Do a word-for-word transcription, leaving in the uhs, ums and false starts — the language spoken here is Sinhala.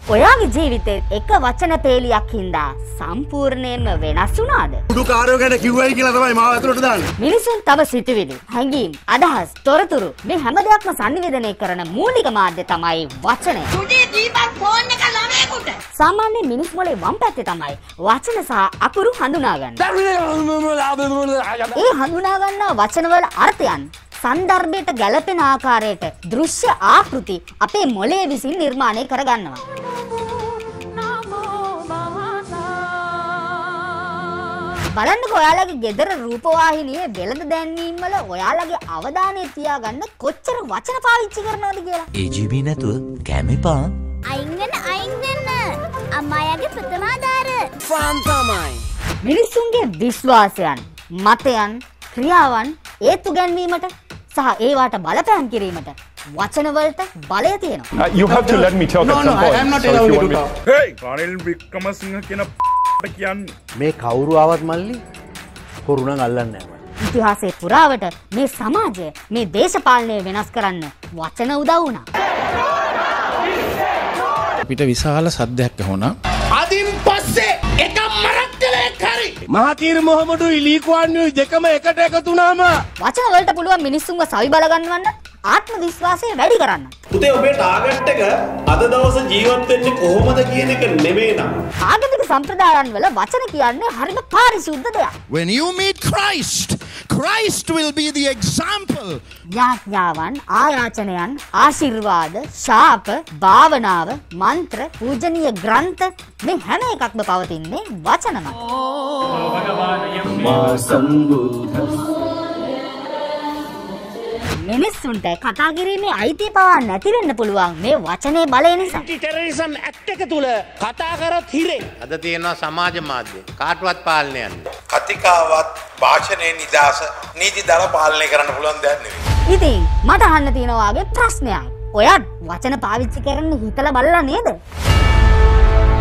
ඔයාගේ ජීවිතේ එක වචන පේලියක් හින්දා සම්පූර්ණයෙන්ම වෙනස් වුණාද? උඩු කාර්යෝ ගැන කිව්වයි කියලා තමයි මාව ඇතුළට දාන්නේ. මිනිසුන් තව සිතුවිලි, හැඟීම්, අදහස්, තොරතුරු මේ හැම දෙයක්ම සංනිවේදනය කරන මූලික මාධ්‍ය තමයි වචනය. උඩේ දීපක් ෆෝන් එක ළමයෙකුට. සාමාන්‍ය මිනිස් මොලේ වම් පැත්තේ තමයි වචන සහ අකුරු හඳුනා ගන්න. ඒ හඳුනා ගන්නා වචනවල අර්ථයන් සන්දර්භයට ගැලපෙන ආකාරයට දෘශ්‍ය ආකෘති අපේ මොළයේ විසින් නිර්මාණය කරගන්නවා. බලන්නකෝ ඔයාලගේ ගෙදර රූපවාහිනියේ වෙළඳ දැන්වීම් වල ඔයාලගේ අවධානය තියාගන්න කොච්චර වචන පාවිච්චි කරනවද කියලා. ඒ ජී බී නැතුව කැම එපා. අයින් වෙන්න අයින් වෙන්න. අම්මායාගේ ප්‍රථම ආධාර. ෆාන් තමයි. මිනිසුන්ගේ විශ්වාසයන්, මතයන්, ක්‍රියාවන් ඒත්තු ගැන්වීමට සහ ඒවාට බලපෑම් කිරීමට වචන වලට බලය තියෙනවා. Uh, you have to let me talk No, at some no, point. I am not So if allowed you to want me- talk. Hey! Ranil Wickremesinghe කියන කියන්නේ මේ කවුරු ආවත් මල්ලි කොරුණන් අල්ලන්නේ නැහැ. ඉතිහාසයේ පුරාවට මේ සමාජය, මේ දේශපාලනය වෙනස් කරන්න වචන උදව් වුණා. අපිට විශාල සද්දයක් ඇහුණා. අදින් පස්සේ එක මරක් කලෙක් හරි. මහතීර මොහමඩුයි ලීකුවන්නුයි දෙකම එකට එකතු වුණාම වචන වලට පුළුවන් මිනිස්සුන්ව සවි බල ගන්නවන්න ආත්ම විශ්වාසය වැඩි කරන්න. පුතේ ඔබේ ටාගට් එක අද දවසේ ජීවත් වෙන්නේ කොහොමද කියන එක නෙමෙයි නම්. ආගමික සම්ප්‍රදායන් වල වචන කියන්නේ හරිම පාරිශුද්ධ දෙයක්. When you meet Christ, Christ will be the example. යාඥාවන්, ආයාචනයන්, ආශිර්වාද, ශාප, භාවනාව, මන්ත්‍ර, පූජනීය ග්‍රන්ථ මේ හැම එකක්ම පවතින්නේ වචන මත. මිනිස්සුන්ට කතා කිරීමේ අයිතිය පවා නැති වෙන්න පුළුවන් මේ වචනේ බලය නිසා. ටෙරරිසම් ඇක්ට් එක තුල කතා කරොත් හිරේ. අද තියෙනවා සමාජ මාධ්‍ය කාටවත් පාලනය යන්නේ. කතිකාවත් භාෂණයේ නිදාස නීති දල පාලනය කරන්න පුළුවන් දෙයක් නෙවෙයි. ඉතින් මට අහන්න තියෙනවා වගේ ප්‍රශ්නයක්. ඔයා වචන පාවිච්චි කරන්න හිතලා බලලා නේද?